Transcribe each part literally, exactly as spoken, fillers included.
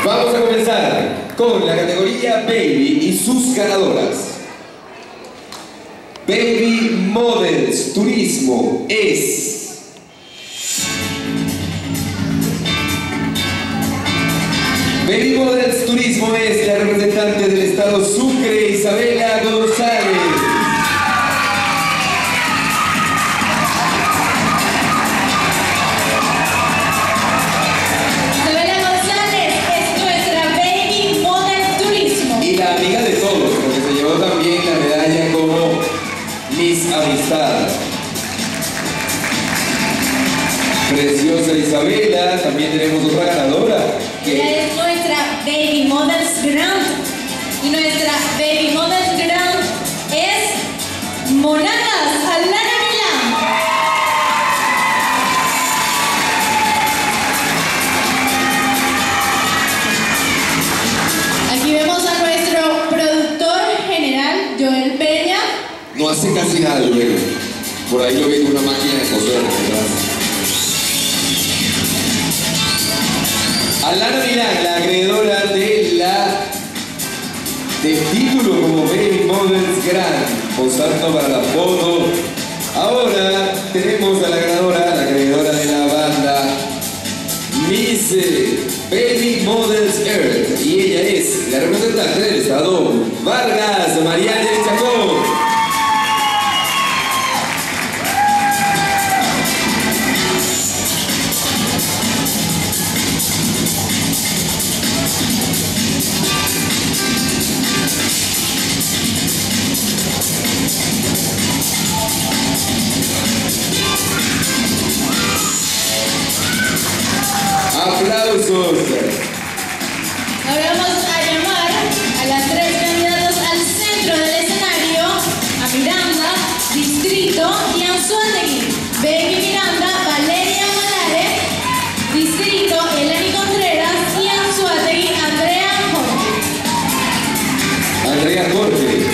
Vamos a comenzar con la categoría Baby y sus ganadoras. Baby Models Turismo es... Baby Models Turismo es la representante del estado Sucre, Isabela González. Isabela González es nuestra Baby Models Turismo. Y la amiga de todos, porque se llevó también la medalla como Miss Amistad. Preciosa Isabela, también tenemos otra ganadora. Ella es nuestra Baby Models Grand. Y nuestra Baby Models Grand es Monagas Alana Milán. Aquí vemos a nuestro productor general, Joel Peña. No hace casi nada, Joel. Por ahí lo vi con una máquina de coser, ¿verdad? Alana Milán, la acreedora de la de título como Baby Models Grand, posando para la foto. Ahora tenemos a la ganadora, la acreedora de la banda Miss Baby Models Earth, y ella es la representante del estado Vargas, Mariana de Chacón. ¡Aplausos! Ahora vamos a llamar a las tres candidatas al centro del escenario, a Miranda, Distrito y Anzoátegui. Baby Miranda, Valeria Malare, Distrito, Eleni Contreras y Anzoátegui, Andrea Jorge. Andrea Jorge.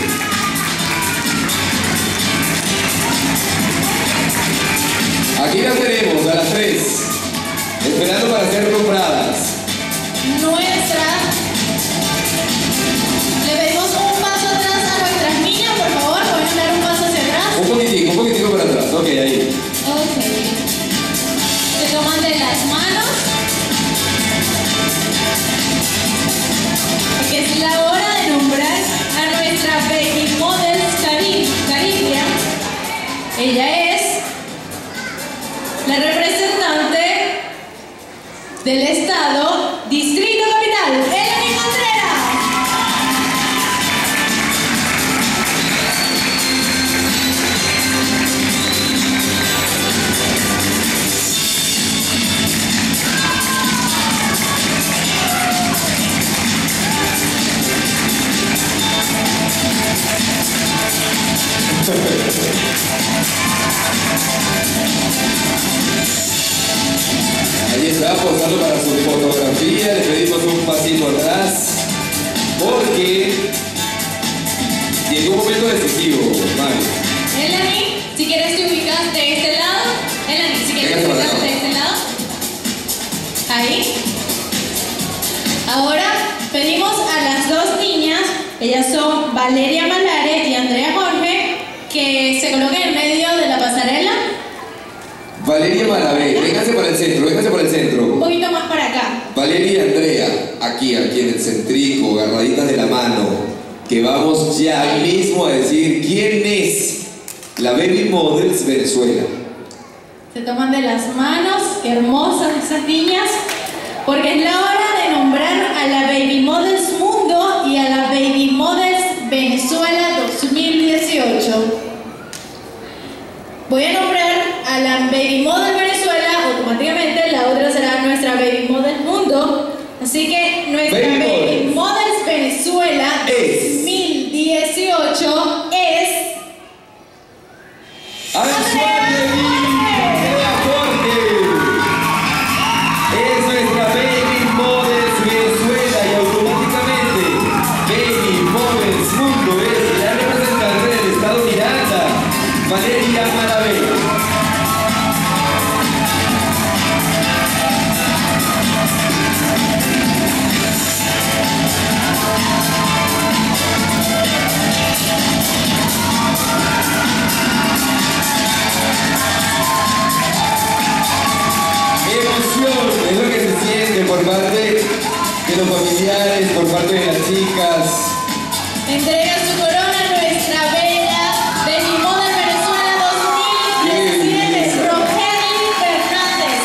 Aquí las tenemos a las tres, esperando para ser compradas. Nuestra. Le pedimos un paso atrás a nuestras niñas, por favor. ¿Pueden dar un paso hacia atrás? Un poquitico, un poquitico para atrás. Ok, ahí. Ok. Se toman de las manos. Porque es la hora de nombrar a nuestra Baby Models Cari Caribia. Ella es la representante del estado Distrito Capital, Eleni Contreras. Ahí está, posando para su fotografía. Le pedimos un pasito atrás porque llegó un momento decisivo, Mario. Eleni, si quieres te ubicas de este lado. Eleni, si quieres te ubicas de este lado. Ahí. Ahora pedimos a las dos niñas, ellas son Valeria Malare y Andrea Jorge, que se coloquen en medio de la pasarela. Valeria Malare, véngase para el centro, véngase para el centro. Un poquito más para acá. Valeria y Andrea, aquí, aquí en el centrico, agarraditas de la mano, que vamos ya mismo a decir quién es la Baby Models Venezuela. Se toman de las manos, qué hermosas esas niñas, porque es la hora de nombrar a la Baby Models Mundo y a la Baby Models Venezuela dos mil dieciocho. Voy a nombrar a la Baby Model Venezuela, automáticamente la otra será nuestra Baby Model Mundo. Así que nuestra Baby Baby Models. Models Venezuela Es- dos mil dieciocho es... Anzoátegui, Andrea Jorge. Es nuestra Baby Models Venezuela y automáticamente Baby Models Mundo es la representante del estado Miranda, Valeria Malare. los familiares, por parte de las chicas. Entrega su corona a nuestra bella Baby Model Venezuela dos mil diecisiete, Rogelio Fernández.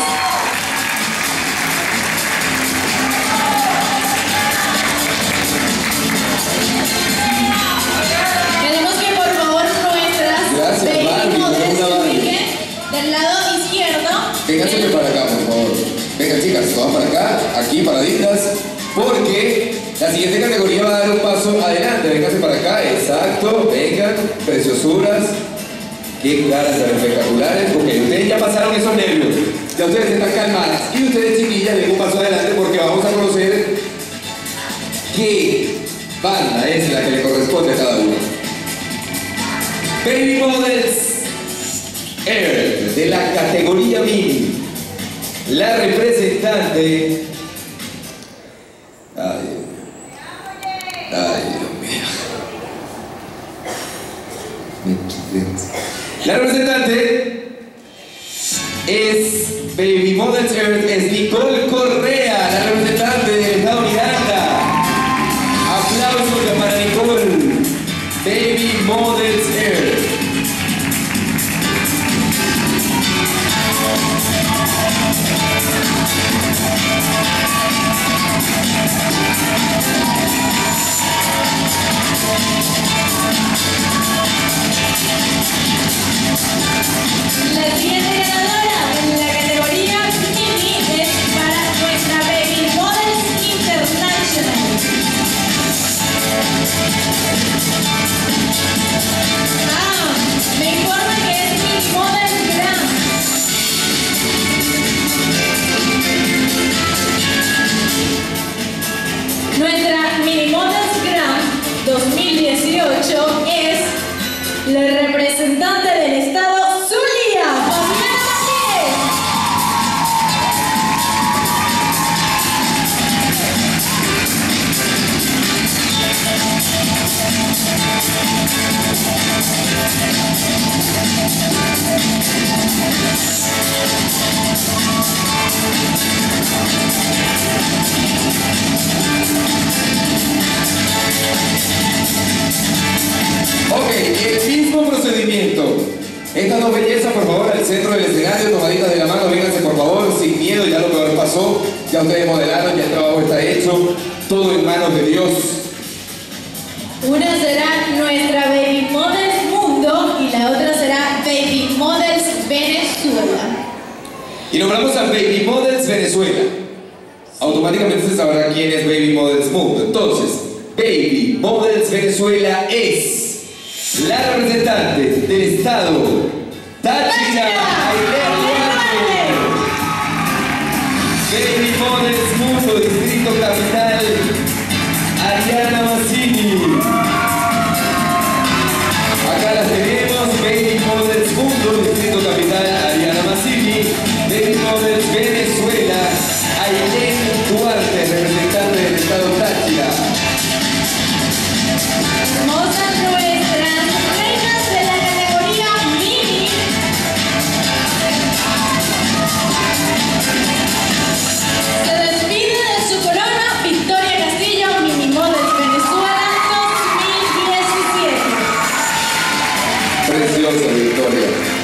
Queremos que por favor nuestras Gracias, Baby Barbie, Models una se Barbie. ubiquen del lado izquierdo. Vénganse para acá, por favor. Vengan, chicas, todas para acá, aquí paraditas, porque la siguiente categoría va a dar un paso adelante. Vénganse para acá, exacto, vengan, preciosuras. Qué caras tan espectaculares, porque ustedes ya pasaron esos nervios, ya ustedes están calmadas. Y ustedes, chiquillas, den un paso adelante porque vamos a conocer qué banda es la que le corresponde a cada uno. Baby Models Air, de la categoría mini. La representante... Ay, Dios mío. Ay, Dios mío. La representante es Baby Models Earth, es Nicole Correa, la representante del estado Miranda. Aplausos para Nicole. Baby Models Earth. La siguiente ganadora en la categoría mini es para nuestra Baby Models International. Ah, me informa que es Mini Models Grand. Nuestra Mini Models Grand dos mil dieciocho es la representante del estado Zulia, Fabiana Martínez. Ok, el mismo procedimiento. Estas dos bellezas, por favor, al centro del escenario, tomaditas de la mano, vénganse por favor, sin miedo, ya lo peor pasó, ya ustedes modelaron, ya el trabajo está hecho, todo en manos de Dios. Una será nuestra Baby Models Mundo y la otra será Baby Models Venezuela. Y nombramos a Baby Models Venezuela. Automáticamente se sabrá quién es Baby Models Mundo. Entonces, Baby Models Venezuela es la representante del estado Táchira, Ailén Duarte. Baby Models Mundo, Distrito Capital, Ariana Massini. Acá las tenemos, Baby Models Mundo, Distrito Capital, Ariana Massini. Baby Models Venezuela, Ailén Duarte, representante del estado Táchira. Hermosas nuestras reinas de la categoría mini. Se despide de su corona Victoria Castillo, Mini Models Venezuela dos mil diecisiete. Preciosa Victoria.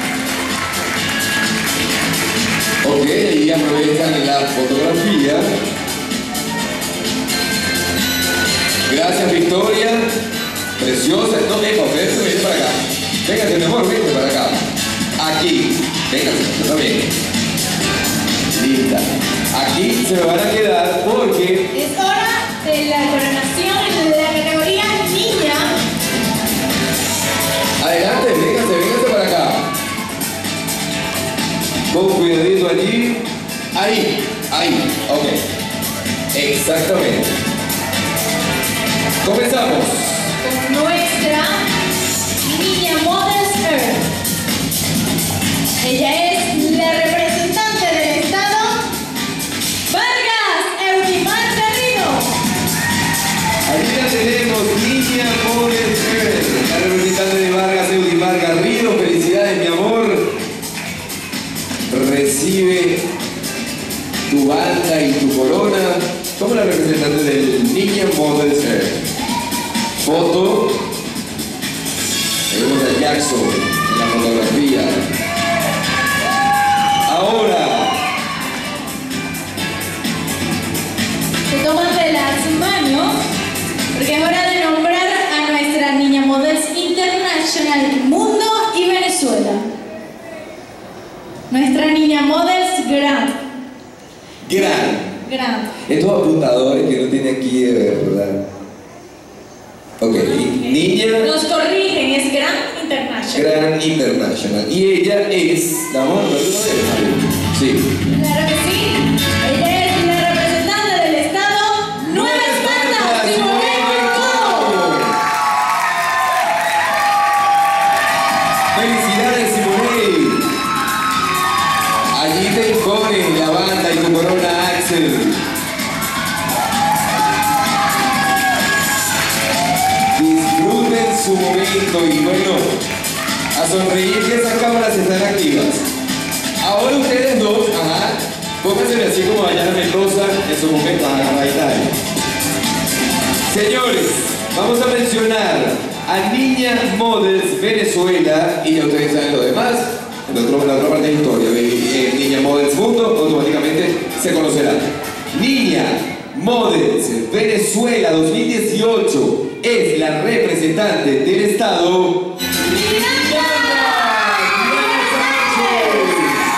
Ok, y aprovechan la fotografía. Gracias Victoria. Preciosa. No, venga, ustedes ven para acá. Véngase, mi amor, véngase para acá. Aquí. Véngase, yo también. Linda. Aquí se me van a quedar porque... Es hora de la coronación en la categoría niña. Adelante, véngase, véngase para acá. Con cuidadito allí. Ahí, ahí, ok. Exactamente. Comenzamos. Con nuestra niña Models Earth. Ella es la representante del estado Vargas, Eudimar Garrido. Aquí la tenemos, niña Models Earth, la representante de Vargas, Eudimar Garrido. Felicidades, mi amor. Recibe tu banda y tu corona. como la representante del Niña Models Air. Foto. Tenemos a Jackson en la fotografía. Ahora. Se toman de las manos porque es hora de nombrar a nuestra Niña Models International Mundo y Venezuela. Nuestra Niña Models Grand. Grand. Grand. Estos apuntadores que no tiene aquí de verdad. Ok, niña. Nos corrigen, es Grand International. Grand International. Y ella es. ¿La vamos a ver una vez? Sí. Claro que sí. Ella es la representante del estado Nueva Esparta, Simone Cobo. Felicidades, Simone. Allí te impone la banda y tu corona, Axel. Disfruten su momento y bueno, a sonreír que esas cámaras están activas. Ahora ustedes dos, ajá, pónganse así como Dayana Mendoza en su momento, ajá, ahí está. Señores, vamos a mencionar a Niña Models Venezuela y ya ustedes saben lo demás. En otro, la otra parte de la historia de eh, Niña Models Mundo, automáticamente se conocerá. Niña Models Venezuela dos mil dieciocho es la representante del estado Diana Sánchez.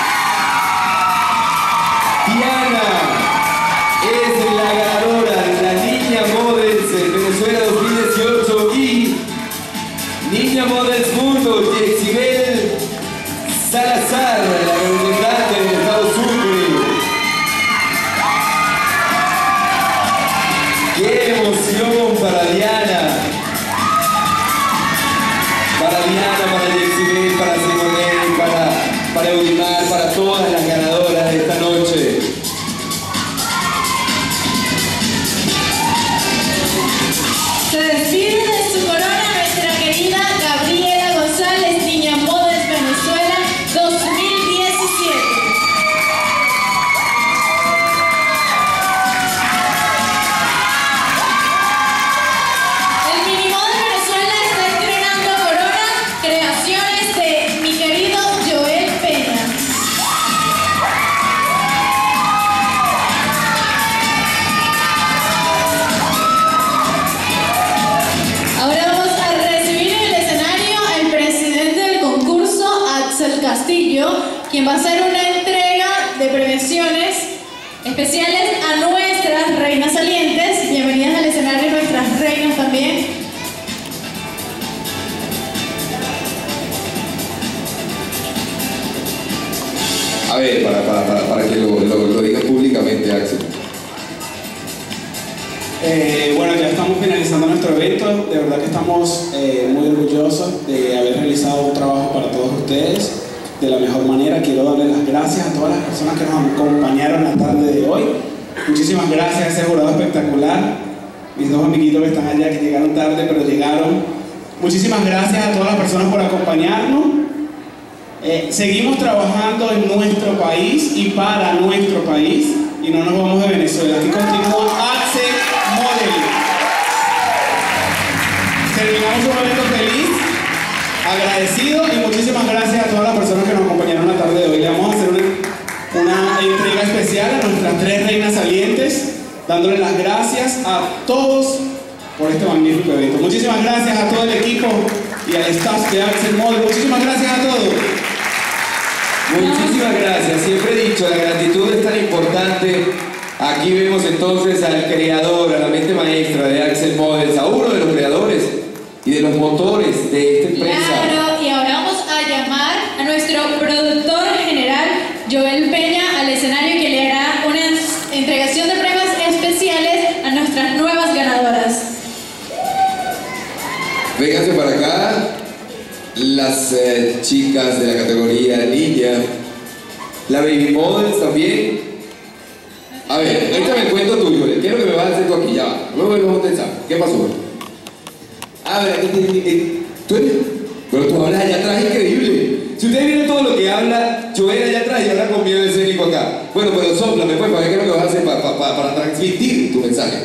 Diana es la ganadora de la Niña Models Venezuela dos mil dieciocho y Niña Models Mundo, Yexibel Salazar, la representante del estado Sucre. ¡Qué emoción para Diana! Para Diana, para Yexibel, para Simone, para, para Eudimar, para todas las ganadoras de esta noche. Se despide de su corona nuestra querida Gabriela González, Niña Models Venezuela dos mil diecisiete. El Mini Model Venezuela está estrenando corona, creaciones de mi querido Joel Peña. Ahora vamos a recibir en el escenario al presidente del concurso, Axel Castillo, quien va a hacer una entrega de premiaciones especiales a nuestras reinas salientes. Bienvenidas al escenario nuestras reinas también. A ver, para, para, para, para que lo, lo, lo diga públicamente, Axel. Eh, bueno, ya estamos finalizando nuestro evento. De verdad que estamos eh, muy orgullosos de haber realizado un trabajo para todos ustedes de la mejor manera. Quiero darle las gracias a todas las personas que nos acompañaron la tarde de hoy. Muchísimas gracias a ese jurado espectacular. Mis dos amiguitos que están allá, que llegaron tarde, pero llegaron. Muchísimas gracias a todas las personas por acompañarnos. Eh, seguimos trabajando en nuestro país y para nuestro país. Y no nos vamos de Venezuela. Aquí continúa Axel Model. Terminamos un momento feliz, agradecido y muchísimas gracias a todas las personas que nos acompañaron la tarde de hoy. Le vamos a hacer una, una entrega especial a nuestras tres reinas salientes, dándole las gracias a todos por este magnífico evento. Muchísimas gracias a todo el equipo y al staff de Axel Model. Muchísimas gracias a todos. Muchísimas gracias, siempre he dicho, la gratitud es tan importante. Aquí vemos entonces al creador, a la mente maestra de Axel Models, a uno de los creadores y de los motores de esta empresa. Claro, y ahora vamos a llamar a nuestro productor general, Joel Peña, al escenario que le hará una entregación de premios especiales a nuestras nuevas ganadoras. Vénganse para acá. Las eh, chicas de la categoría niña, la Baby Models también. A ver, ahorita me cuento tuyo, ¿qué es lo que me vas a hacer tú aquí? Ya va, luego me vas a pensar, ¿qué pasó? A ver, tú eres, pero tú hablas allá atrás, increíble. Si ustedes vieron todo lo que habla Joel allá atrás y habla con miedo escénico acá. Bueno, pero sóplame pues, para ver qué es lo que vas a hacer para, para, para, para transmitir tu mensaje.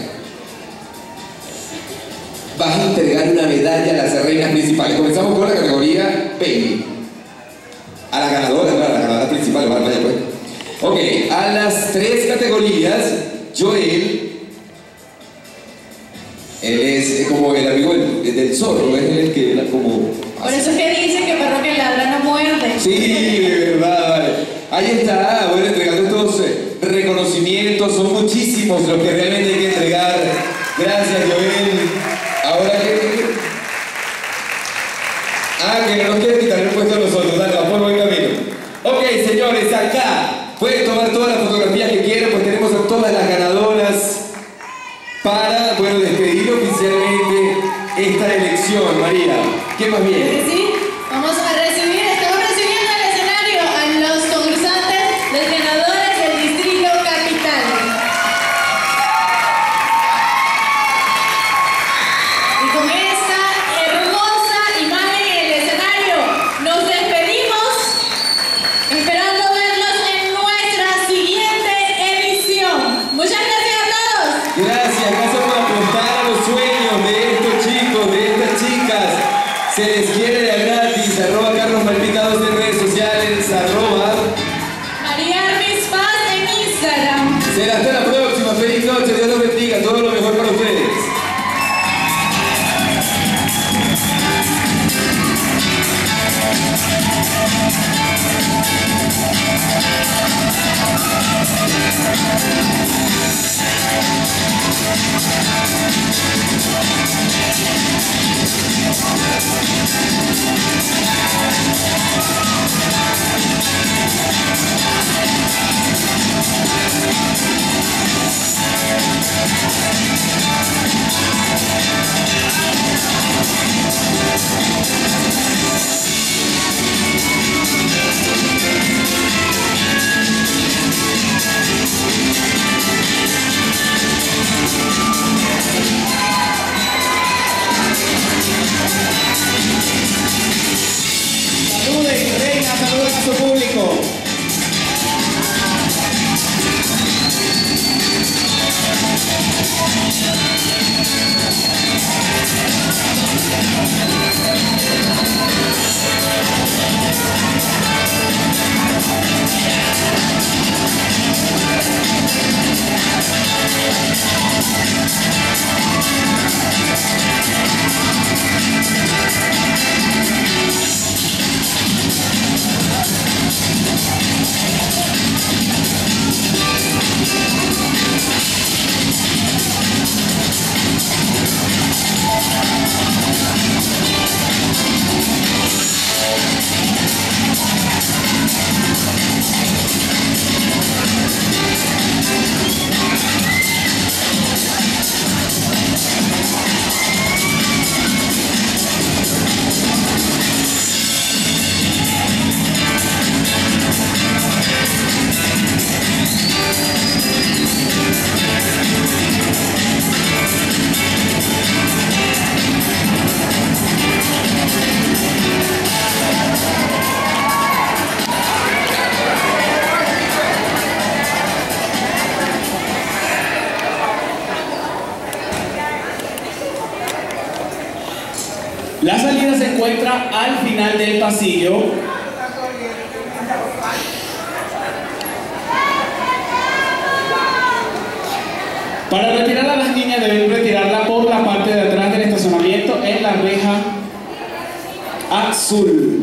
Vas a entregar una medalla a las reinas principales. Comenzamos con la categoría Baby. A la ganadora, claro, a la ganadora principal, vaya pues. Ok, a las tres categorías, Joel, él es como el amigo del, del zorro, es el que era como... Por eso es que dice que perro que ladra no muerde. Sí, de verdad, vale. Ahí está, bueno, entregando estos eh, reconocimientos, son muchísimos los que realmente hay que entregar. Gracias, Joel. Ahora que... Ah, que no nos quiere quitar el puesto a nosotros, dale, vamos por buen camino. Ok, señores, acá pueden tomar todas las fotografías que quieran, pues tenemos a todas las ganadoras para, bueno, despedir oficialmente esta elección. María, ¿qué más viene? Sí, vamos a recibir, estamos recibiendo al escenario a los concursantes, los ganadores del Distrito Capital. Y con esta hermosa imagen en el escenario, nos despedimos, esperando verlos en nuestra siguiente edición. Muchas gracias a todos. Gracias, gracias por apostar a los sueños de estos chicos, de estas chicas. Se les quiere de a gratis. Arroba Carlos Malpicados en redes sociales. Arroba María Armis Paz en Instagram. Será hasta la próxima. Feliz noche. Dios los bendiga. Todo lo mejor para ustedes. Saluden, reina, saluden a su público. La salida se encuentra al final del pasillo. Para retirar a las niñas deben retirarla por la parte de atrás del estacionamiento en la reja azul.